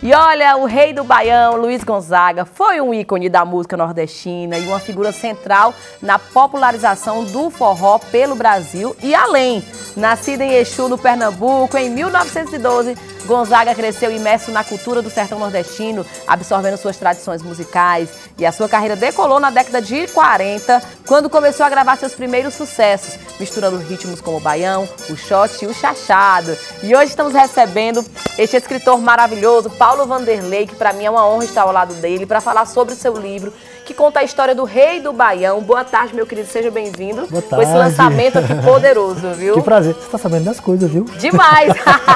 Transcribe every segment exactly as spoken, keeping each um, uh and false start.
E olha, o rei do Baião, Luiz Gonzaga, foi um ícone da música nordestina e uma figura central na popularização do forró pelo Brasil e além. Nascido em Exu, no Pernambuco, em mil novecentos e doze, Gonzaga cresceu imerso na cultura do sertão nordestino, absorvendo suas tradições musicais. E a sua carreira decolou na década de quarenta, quando começou a gravar seus primeiros sucessos, misturando ritmos como o baião, o shot e o chachado. E hoje estamos recebendo este escritor maravilhoso, Paulo Vanderlei, que para mim é uma honra estar ao lado dele, para falar sobre o seu livro, que conta a história do rei do Baião. Boa tarde, meu querido, seja bem-vindo. Boa tarde. Com esse lançamento aqui poderoso, viu? Que prazer, você tá sabendo das coisas, viu? Demais!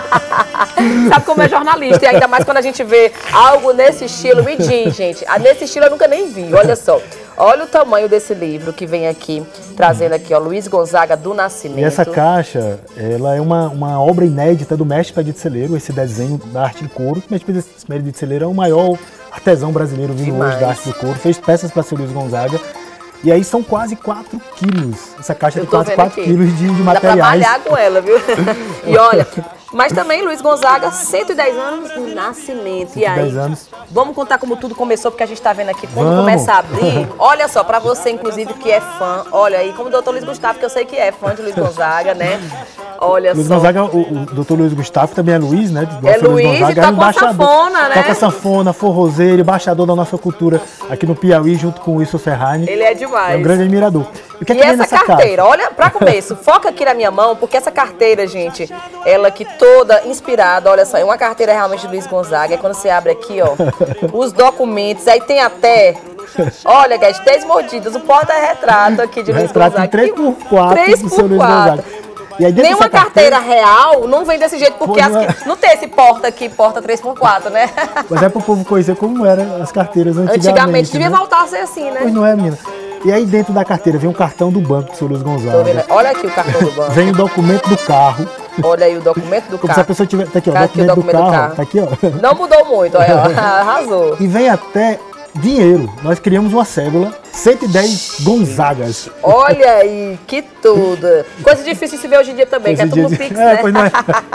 Sabe como é jornalista, e ainda mais quando a gente vê algo nesse estilo. Me diz, gente, nesse estilo eu nunca nem vi, olha só. Olha o tamanho desse livro que vem aqui, trazendo aqui, ó, Luiz Gonzaga do Nascimento. E essa caixa, ela é uma, uma obra inédita do mestre Expedito Celeiro, esse desenho da arte de couro. O mestre Expedito Celeiro é o maior artesão brasileiro vivo hoje da arte do couro, fez peças para o Luiz Gonzaga. E aí são quase quatro quilos. Essa caixa tem quase quatro quilos de, de materiais. Dá pra malhar com ela, viu? E olha, mas também Luiz Gonzaga, cento e dez anos do nascimento. E aí, anos. Vamos contar como tudo começou, porque a gente tá vendo aqui quando Vamos. começa a abrir. Olha só, pra você, inclusive, que é fã, olha aí, como o doutor Luiz Gustavo, que eu sei que é fã de Luiz Gonzaga, né? Olha Luiz só. Gonzaga, o, o doutor Luiz Gustavo também é Luiz, né? É Luiz Gonzaga, e toca uma sanfona, né? Toca sanfona, forrozeiro, embaixador da nossa cultura aqui no Piauí, junto com o Wilson Ferrari. Ele é demais. É um grande admirador. E, o que é e que vem essa nessa carteira, caixa? olha, pra começo, foca aqui na minha mão, porque essa carteira, gente, ela aqui toda inspirada, olha só, é uma carteira realmente de Luiz Gonzaga. É quando você abre aqui, ó, os documentos, aí tem até, olha, guys, três mordidas, o porta-retrato aqui de Luiz Retrato Gonzaga. três por quatro três do seu por Luiz quatro. Gonzaga. E aí, Nenhuma carteira, carteira real não vem desse jeito, porque as, não, é. não tem esse porta aqui, porta três por quatro, né? Mas é pro povo conhecer como eram as carteiras antigamente. Antigamente, devia né? voltar a ser assim, né? Pois não é, menina. E aí dentro da carteira vem um cartão do banco do seu Luiz Gonzaga. Tô vendo. Olha aqui o cartão do banco. Vem o documento do carro. Olha aí o documento do Como carro. se a pessoa tivesse. Tá aqui, ó, Tá o aqui o documento, documento do, do carro, carro. Tá aqui, ó. Não mudou muito, olha, ó, arrasou. E vem até dinheiro. Nós criamos uma cédula, cento e dez Gonzagas. Olha aí, que tudo. Coisa difícil de se ver hoje em dia também, que é tudo no Pix, é, né? Pois não é.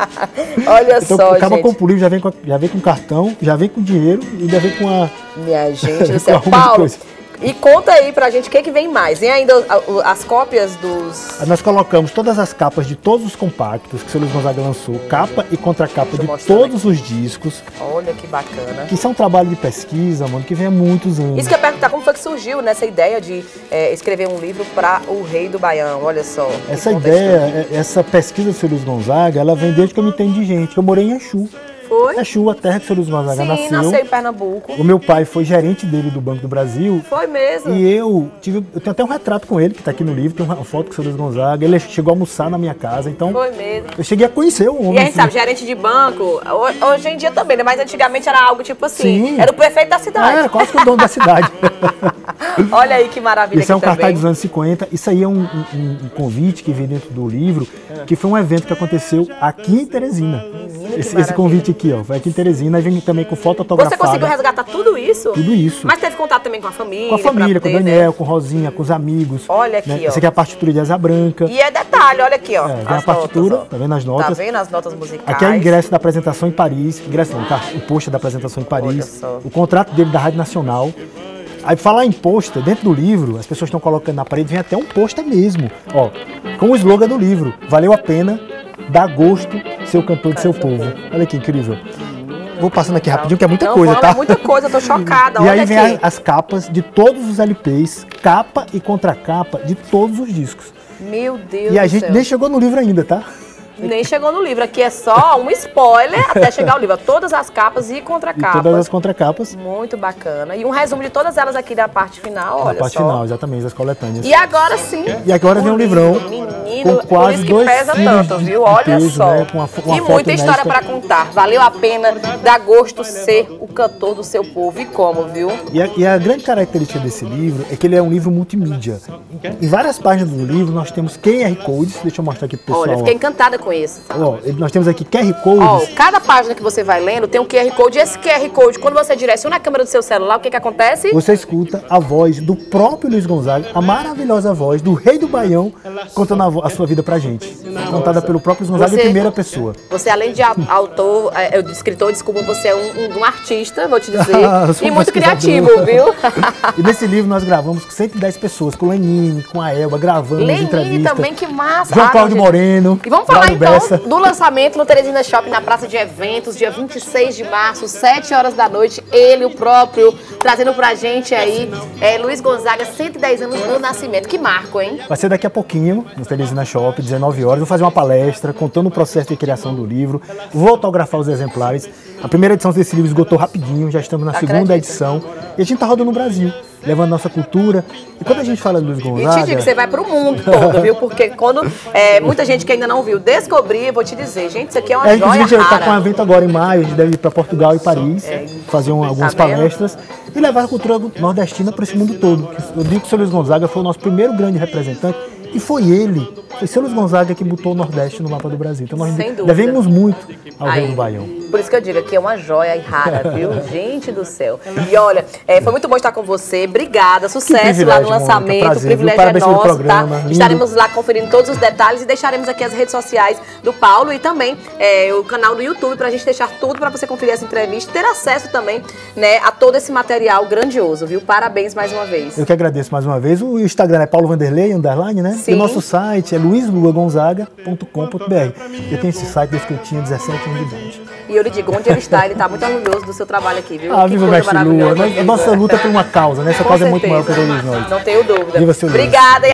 Olha Então, só, acaba gente. com o livro, já vem com, já vem com cartão, já vem com dinheiro e já vem com a... Minha gente do céu. Com arrumo de Paulo, coisa. e conta aí pra gente o que, que vem mais. Vem ainda as cópias dos... Nós colocamos todas as capas de todos os compactos que o seu Luiz Gonzaga lançou, capa e contracapa de todos os discos. Olha que bacana. Que isso é um trabalho de pesquisa, mano, que vem há muitos anos. Isso que eu ia perguntar, como foi que surgiu nessa ideia de é, escrever um livro para o Rei do Baião? Olha só. Essa ideia, essa pesquisa do seu Luiz Gonzaga, ela vem desde que eu me entendo de gente. Eu morei em Exu. Foi? Exu, a terra que o seu Luiz Gonzaga Sim, nasceu. nasceu em Pernambuco. O meu pai foi gerente dele do Banco do Brasil. Foi mesmo. E eu tive, eu tenho até um retrato com ele, que está aqui no livro, tem uma foto com o seu Luiz Gonzaga. Ele chegou a almoçar na minha casa, então... Foi mesmo. Eu cheguei a conhecer o homem. E a gente sabe, gerente de banco, hoje em dia também, né? Mas antigamente era algo tipo assim, Sim. era o prefeito da cidade. Ah, era quase que o dono da cidade. Olha aí que maravilha. Isso é um aqui cartaz também. dos anos cinquenta. Isso aí é um, um, um convite que vem dentro do livro, que foi um evento que aconteceu aqui em Teresina. Menino, Esse, esse convite aqui, ó, foi aqui em Teresina. Aí vem também com foto autografada. Você conseguiu resgatar tudo isso? Tudo isso. Mas teve contato também com a família? Com a família, com o poder, Daniel, né? com Rosinha, com os amigos. Olha aqui, né? ó. Essa aqui é a partitura de Asa Branca. E é detalhe, olha aqui, ó. É, vem a partitura, notas, tá vendo as notas? Tá vendo as notas musicais? Aqui é o ingresso da apresentação em Paris. Ingresso não, o pôster da apresentação em Paris. Olha só. O contrato dele da Rádio Nacional. Aí, falar em pôster, dentro do livro, as pessoas estão colocando na parede, vem até um pôster mesmo, ó, com o slogan do livro, valeu a pena, dá gosto, ser o cantor de seu povo. Olha que incrível. Vou passando aqui rapidinho, que é muita Não, coisa, vamos, tá? É muita coisa, eu tô chocada, E olha aí vem aqui. a- as capas de todos os L Ps, capa e contracapa de todos os discos. Meu Deus E a do gente céu. nem chegou no livro ainda, tá? Nem chegou no livro, aqui é só um spoiler até chegar ao livro. Todas as capas e E contracapas. todas as contracapas. Muito bacana. E um resumo de todas elas aqui da parte final, Na olha parte só. final, exatamente, as coletâneas. E agora sim. E agora vem um livrão Menino, com quase por isso que dois pesa quilos tanto, de- viu? de Olha peso, só. né? Com uma fo- uma e foto muita história inédita. pra contar. Valeu a pena, dá gosto ser o cantor do seu povo. E como, viu? E a, e a grande característica desse livro é que ele é um livro multimídia. Em várias páginas do livro nós temos Q R Codes, deixa eu mostrar aqui pro pessoal. Olha, fiquei encantada com conheço. Ó, nós temos aqui Q R Codes. Ó, cada página que você vai lendo tem um Q R Code. E esse Q R Code, quando você direciona a câmera do seu celular, o que que acontece? Você escuta a voz do próprio Luiz Gonzaga, a maravilhosa voz do Rei do Baião, contando a, a sua vida pra gente. Contada pelo próprio Luiz Gonzaga Você- em primeira pessoa. Você, além de a- autor, é, é, escritor, desculpa, você é um, um- um artista, vou te dizer, Eu sou e um muito pesquisador. criativo, viu? E nesse livro nós gravamos com cento e dez pessoas, com o Lenine, com a Elba, gravamos Lenine entrevistas. também, que massa. João Ah, Cláudio não, gente. Moreno. E vamos falar Braulio então Bessa. do lançamento no Teresina Shopping, na Praça de Eventos, dia vinte e seis de março, sete horas da noite. Ele, o próprio, trazendo pra gente aí, é, Luiz Gonzaga, cento e dez anos do nascimento. Que marco, hein? Vai ser daqui a pouquinho, no Teresina Shopping, dezenove horas. Vou fazer uma palestra contando o processo de criação do livro. Vou autografar os exemplares. A primeira edição desse livro esgotou rapidinho, já estamos na Acredito. segunda edição. E a gente tá rodando no Brasil, levando nossa cultura. E quando a gente fala de Luiz E Gonzaga... te digo, você vai pro mundo todo, viu? Porque quando é, muita gente que ainda não viu descobrir, eu vou te dizer, gente, isso aqui é uma É, joia inclusive, a gente está com um rara. evento agora em maio, a gente deve ir para Portugal e Paris, fazer um- algumas Tá vendo? palestras e levar a cultura nordestina para esse mundo todo. Eu digo que o seu Luiz Gonzaga foi o nosso primeiro grande representante e foi ele, foi o seu Luiz Gonzaga que botou o Nordeste no mapa do Brasil. Então nós Sem dúvida. devemos muito ao Aí, Rei do Baião. Por isso que eu digo que é uma joia rara, viu? Gente do céu. E olha, é, foi muito bom estar com você. Obrigada. Sucesso privilégio, lá no Mônica. lançamento. Prazer, o privilégio viu? Parabéns é pelo nosso, programa. tá? Lindo. Estaremos lá conferindo todos os detalhes e deixaremos aqui as redes sociais do Paulo e também é, o canal do YouTube pra gente deixar tudo pra você conferir essa entrevista e ter acesso também, né, a todo esse material grandioso, viu? Parabéns mais uma vez. Eu que agradeço mais uma vez. O Instagram é Paulo Vanderlei, underline, né? Sim. E o nosso site é luiz lua gonzaga ponto com ponto b r. Eu tenho esse site desde que eu tinha dezessete anos de idade. E eu lhe digo, onde ele está, ele tá muito orgulhoso do seu trabalho aqui, viu? Ah, Que viva o coisa Mestre Lua. maravilhosa. A nossa luta é por uma causa, né? Essa Com causa é muito maior que certeza. todos nós. Não tenho dúvida. Viva seu Luiz. Obrigada.